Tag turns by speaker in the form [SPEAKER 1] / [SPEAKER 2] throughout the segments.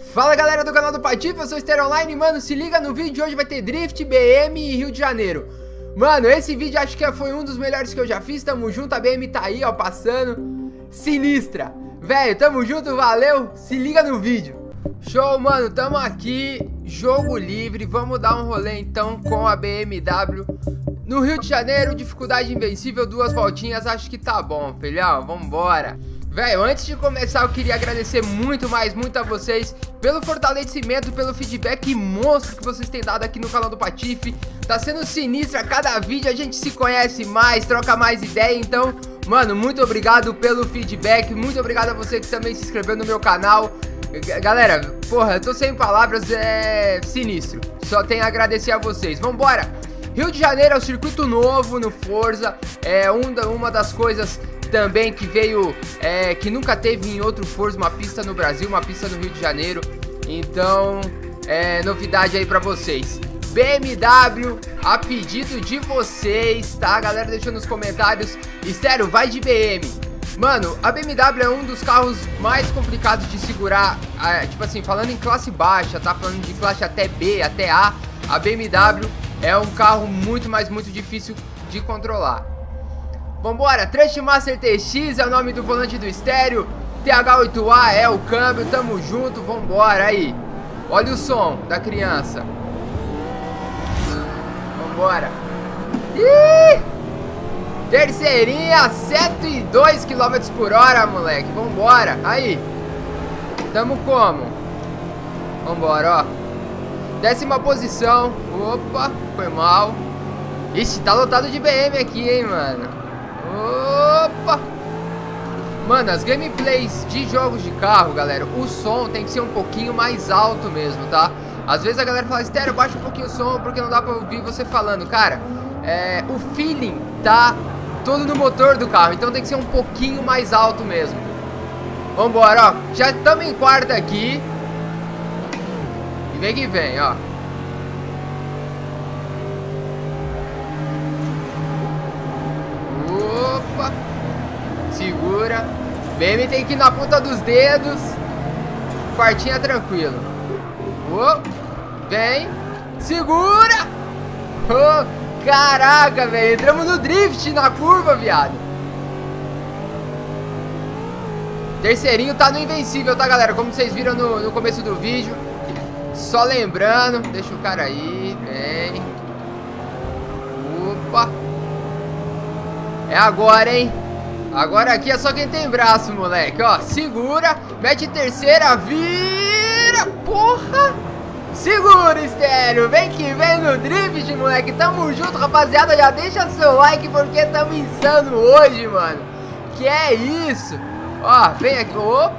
[SPEAKER 1] Fala galera do canal do Patife, eu sou o Ster Online. Mano, se liga no vídeo de hoje, vai ter Drift, BM e Rio de Janeiro. Mano, esse vídeo acho que foi um dos melhores que eu já fiz. Tamo junto, a BM tá aí, ó, passando. Sinistra. Velho, tamo junto, valeu. Se liga no vídeo. Show, mano, tamo aqui, jogo livre. Vamos dar um rolê então com a BMW no Rio de Janeiro, dificuldade invencível, 2 voltinhas. Acho que tá bom, filhão, vambora. Velho, antes de começar eu queria agradecer muito a vocês pelo fortalecimento, pelo feedback monstro que vocês têm dado aqui no canal do Patife. Tá sendo sinistro, a cada vídeo a gente se conhece mais, troca mais ideia. Então, mano, muito obrigado pelo feedback, muito obrigado a você que também se inscreveu no meu canal. Galera, porra, eu tô sem palavras, é sinistro. Só tenho a agradecer a vocês, vambora. Rio de Janeiro é um circuito novo no Forza, é uma das coisas também que veio, que nunca teve em outro Forza, uma pista no Brasil, uma pista no Rio de Janeiro. Então, novidade aí pra vocês. BMW, a pedido de vocês, tá? Galera, deixa nos comentários. E sério, vai de BM. Mano, a BMW é um dos carros mais complicados de segurar, tipo assim, falando em classe baixa, tá? Falando de classe até B, até A, a BMW é um carro muito difícil de controlar. Vambora, Trustmaster TX é o nome do volante do estéreo, TH8A é o câmbio, tamo junto, vambora aí. Olha o som da criança. Vambora. Ih! Terceirinha, 102 km por hora, moleque, vambora, aí. Tamo como? Vambora, ó. 10ª posição, opa, foi mal. Ixi, tá lotado de BM aqui, hein, mano. Opa! Mano, as gameplays de jogos de carro, galera, o som tem que ser um pouquinho mais alto mesmo, tá? Às vezes a galera fala, estéreo, baixa um pouquinho o som porque não dá pra ouvir você falando. Cara, o feeling tá todo no motor do carro, então tem que ser um pouquinho mais alto mesmo. Vambora, ó, já estamos em quarta aqui. E vem que vem, ó. Opa, segura. BM tem que ir na ponta dos dedos. Quartinha tranquilo. Oh, vem. Segura. Oh, caraca, velho. Entramos no drift na curva, viado. Terceirinho tá no invencível, tá, galera? Como vocês viram no começo do vídeo. Só lembrando. Deixa o cara aí. Vem. Opa. É agora, hein? Agora aqui é só quem tem braço, moleque. Ó, segura, mete terceira, vira, porra. Segura, estéreo, vem que vem no drift, moleque. Tamo junto, rapaziada. Já deixa seu like porque tamo insano hoje, mano. Que é isso? Ó, vem aqui,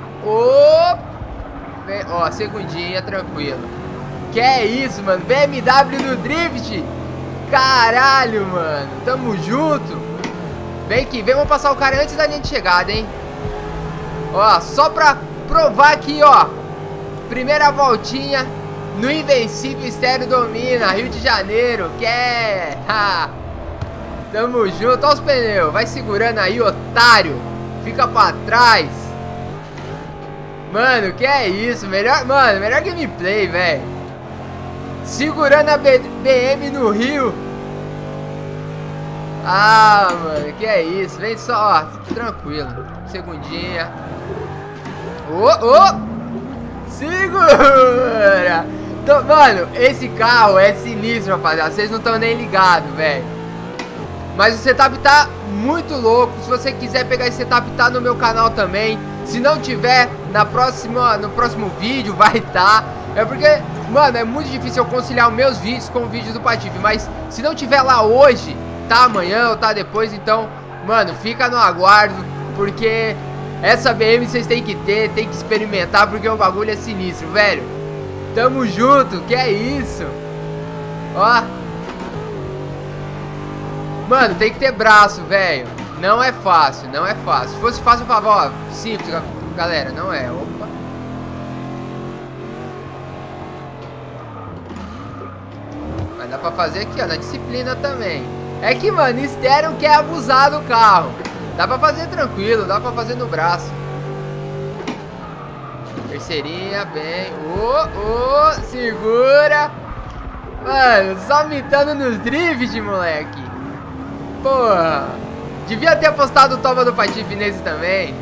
[SPEAKER 1] vem, ó, segundinha, tranquilo. Que é isso, mano, BMW no drift. Caralho, mano, tamo junto. Vem que vem, vamos passar o cara antes da linha de chegada, hein? Ó, só pra provar aqui, ó. Primeira voltinha no invencível, estéreo domina, Rio de Janeiro, que é... Tamo junto, ó os pneus, vai segurando aí, otário. Fica pra trás. Mano, que é isso, melhor gameplay, velho. Segurando a BM no Rio. Ah, mano, que é isso. Vem só, ó, tranquilo. Segundinha. Segura. Então, mano, esse carro é sinistro, rapaziada. Vocês não estão nem ligados, velho. Mas o setup tá muito louco. Se você quiser pegar esse setup, tá no meu canal também. Se não tiver, no próximo vídeo vai estar. É porque, mano, é muito difícil eu conciliar os meus vídeos com o vídeo do Patife. Mas se não tiver lá hoje, tá amanhã ou tá depois, então, mano, fica no aguardo, porque essa BM vocês têm que ter, tem que experimentar, porque o bagulho é sinistro, velho. Tamo junto, que é isso? Ó. Mano, tem que ter braço, velho. Não é fácil, não é fácil. Se fosse fácil, eu falava, ó, simples, galera, não é. Opa. Mas dá pra fazer aqui, ó, na disciplina também. É que, mano, estéreo quer abusar do carro. Dá pra fazer tranquilo, dá pra fazer no braço. Terceirinha, bem. Segura. Mano, só mitando nos drift, moleque. Porra. Devia ter apostado o toma do Patife nesse também.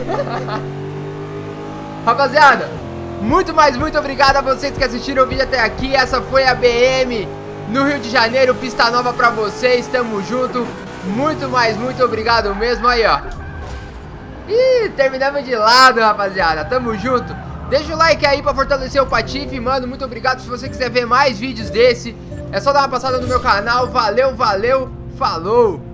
[SPEAKER 1] Rapaziada, muito obrigado a vocês que assistiram o vídeo até aqui. Essa foi a BM no Rio de Janeiro, pista nova pra vocês. Tamo junto. Muito obrigado mesmo. Aí, ó. Ih, terminamos de lado, rapaziada. Tamo junto. Deixa o like aí pra fortalecer o Patife, mano. Muito obrigado. Se você quiser ver mais vídeos desse, é só dar uma passada no meu canal. Valeu, falou.